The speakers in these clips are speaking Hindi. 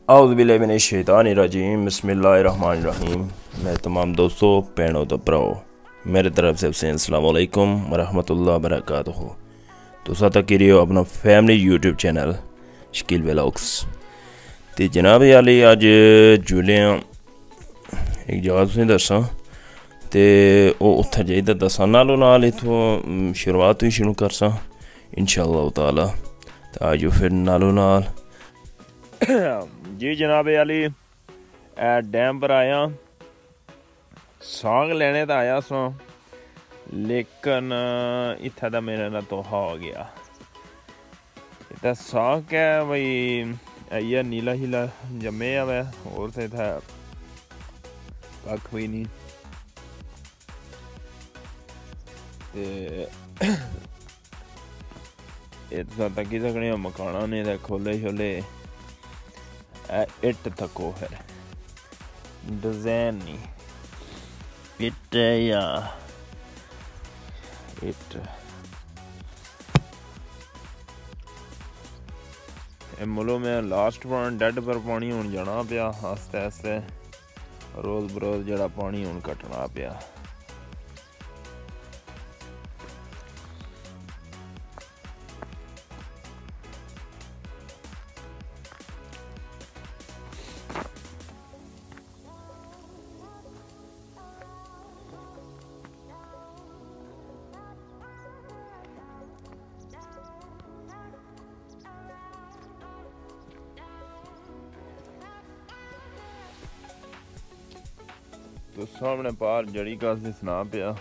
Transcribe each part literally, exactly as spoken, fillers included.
औज़ुबिल्लाहिमिनश्शैतानिर्रजीम बिस्मिल्लाहिर्रहमानिर्रहीम। मैं तमाम दोस्तों भैनों तो भराओ मेरे तरफ से हुसैन अस्सलाम वालेकुम वरहमतुल्लाह बरकातुहू। तुसा तक रियो अपना family YouTube channel Shakeel vlogs ते जनाब अली अज जुले एक जगह तुसें दस्सां ते ओह् उत्थै जाइयै दस्सां नालों नाल इत्थों शुरुआत भी शुरू करसां इंशाअल्लाह ताला। तो आजो फिर नालों नाल जी जनाब अली डैम पर आया सांग लैने तो आया सां लेकिन इत्थै दा मेरे ना तोहा हो गया। इत्थै सांग क्या भाई इ'यै नीला शीला जम्मे आवे होर ते इत्थै कक्ख भी नहीं। ते एह् तुस तक्की सकने हो मकाना ने ते खोले शोले इट तको फिर डिजाइन नहीं इट या इट मुलो में लास्ट पॉइंट डेड पर पानी हूँ जाना पिया आस्ते आस्ते रोज बरोज जड़ा पानी हूँ कटना पिया। तो सामने पार जड़ी घास दी सना पिया।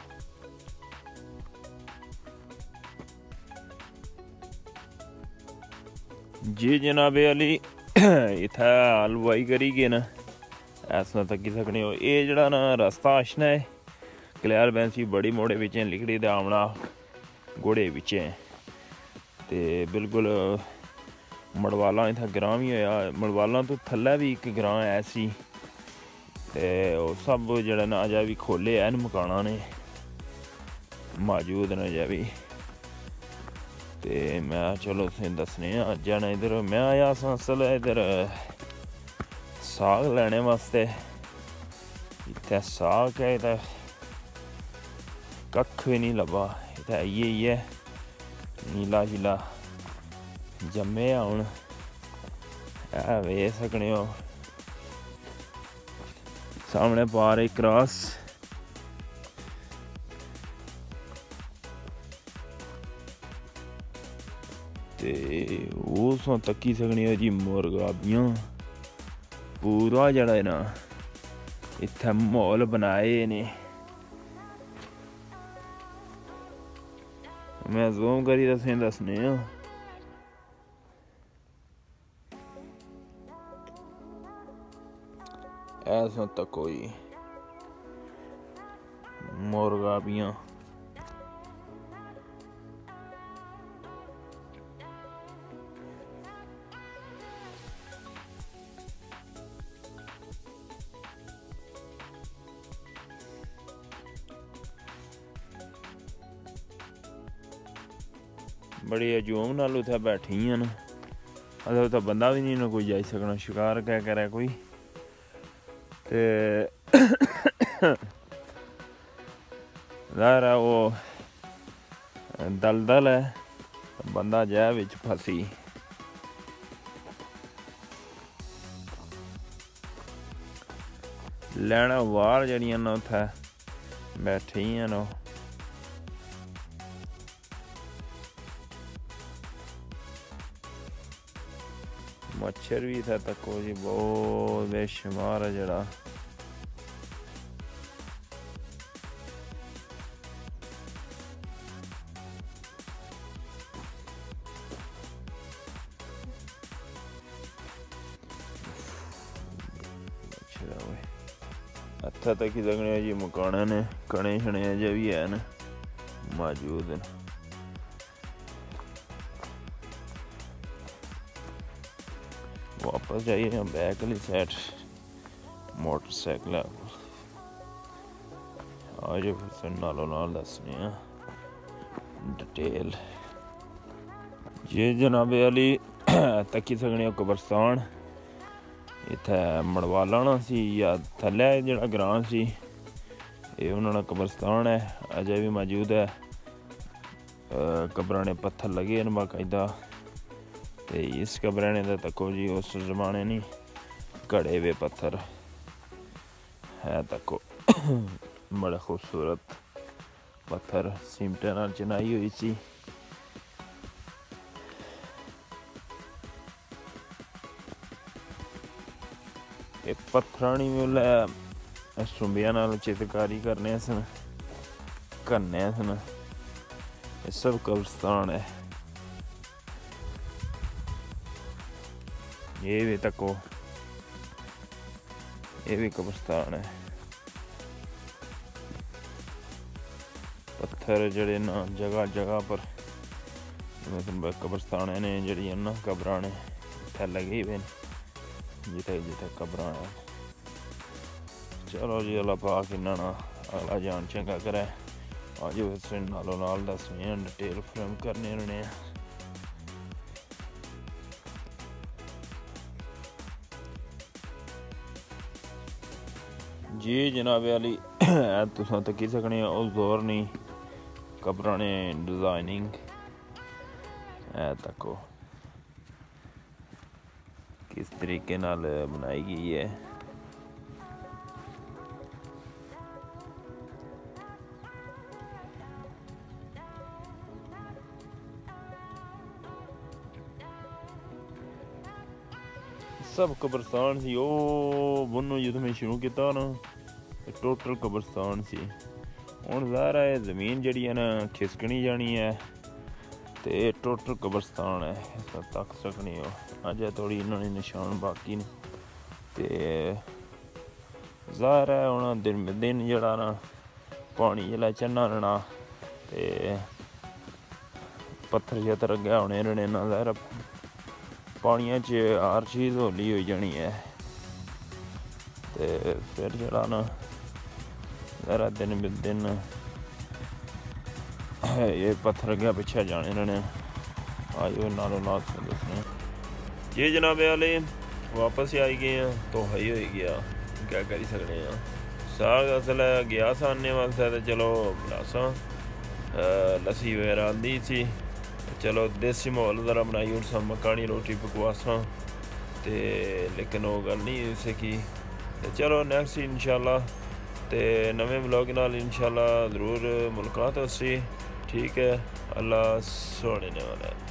जी जनाब अली इत्थै हलवाई करी गे न ऐसा तक्की सकने हो। ये जड़ा ना रस्ता आशना है कल्यार बैंसी बड़ी मोड़े बिच्चें लिखड़ी ते आमना घोड़े बिच्चें ते बिल्कुल मड़वाला इत्थै ग्रां भी होया। मड़वाला तो थल्लै भी एक ग्रां ऐसी ते ओह् सब जेह्ड़े न अजें बी खोले हैन मकाना ने मौजूद न अजें बी। ते मैं चलो तुसें दस्सने आं अज्ज ना इधर मैं आया सां असल इधर साग लैने वास्ते। इत्थै साग है इत्थै कक्ख भी नहीं लब्भा। इत्थै इ'यै इ'यै नीला शीला जम्मे हून ऐ वेख सकने हो सामने पार एक क्रॉस। ते उस तक्की सकने हो जी मुर्गाबियां पूरा जड़ा है ना इत्थै माहौल बनाए ने। मैं जूम करी तुसें दस्सने आं ऐसा तक कोई मुर्गाबियां बड़ी हजूम नाल उत्थै बैठी न। अगर उत्थै बंदा भी नहीं ना कोई जाई सकना शिकार क्या करे कोई ते ज़ाहिर है वो दलदल है बंदा जै बिच फसी। लैना वार जड़ियां न उत्थै बैठी न मच्छर भी इत्थै तको जी बहुत बेशुमार है जड़ा। इत्थै तक सकने जी मकाने ने कने शने अजें भी हैन मौजूद न। वापस जाइए बैक वाली साइड मोटरसाइकिल आज फिर नालों नाल दस्सने आं डिटेल। ये जनाब अली तक्की सकने कब्रस्तान इत्थै मड़वा लाना सी या थल्लै जेह्ड़ा ग्रां सी ये उन्होंने कब्रस्तान है अजय भी मौजूद है। कब्राने पत्थर लगे न बाकायदा। तो इस कब्राने का तको जी उस जमाने नहीं घड़े हुए पत्थर है तको बड़ा खूबसूरत पत्थर सीमटे नाल चिनाई हुई सी। ये पत्थरानी में सुंबिया नाल चित्रकारी करने सन करने सन। ये सब कब्रिस्तान है। ये भी तको ये भी कब्रिस्तान है। पत्थर जड़े ना जगह जगह पर मतलब कब्रिस्तान ने जड़ी ना कब्रां ने इत्थै लगे हुए जिथे जिथे कब्रां है। चलो जी अल्लाह पाक इन्ना अगला जान चंगा करे। अज उस नालों नाल दसने डिटेल फ्रेम करने होने जी जनाब अली तुसां तकी सकने उस दौर नहीं कब्रां ने डिजाइनिंग है तको किस तरीके नाल बनाई गई है। सब कब्रिस्तान सी ओ बुनो जिद में शुरू किया ना टोटल कब्रिस्तान सी। हुण ज़ाहिर है जमीन जिहड़ी है ना खिसकनी जानी है तो टोटल कब्रिस्तान है इस तक सकनी हो। अजय थोड़ी इन्होंने निशान बाकी ने तो ज़ाहिर है हुण दिन ब दिन जिहड़ा ना पानी जिसलै चढ़ना रहना तो पत्थर शत्थर अग्गै होने रहने ना ज़ाहिर पानिया च हर चीज़ हौली हो जानी है। तो फिर जरा ना ज़रा दिन ब दिन ये पत्थर अग्गै पिछे जाने रहने। आयो नालों नाल दसने जी जनाबे वाले वापस ही आई गए हैं तो ही हो गया क्या करी सकते हैं। साग असल गया साने वास्ते तो चलो बनासा लस्सी वगैरह आंदी सी चलो देसी माहौल ज़रा बनाई हूँ सब मकानी रोटी पकवासा तो लेकिन वो गल नहीं सकी। तो चलो नैक्सट इंशाल्लाह तो नवे ब्लॉग नाल इंशाल्लाह ज़रूर मुलाकात होसी। ठीक है अल्लाह सोने ने वाला है।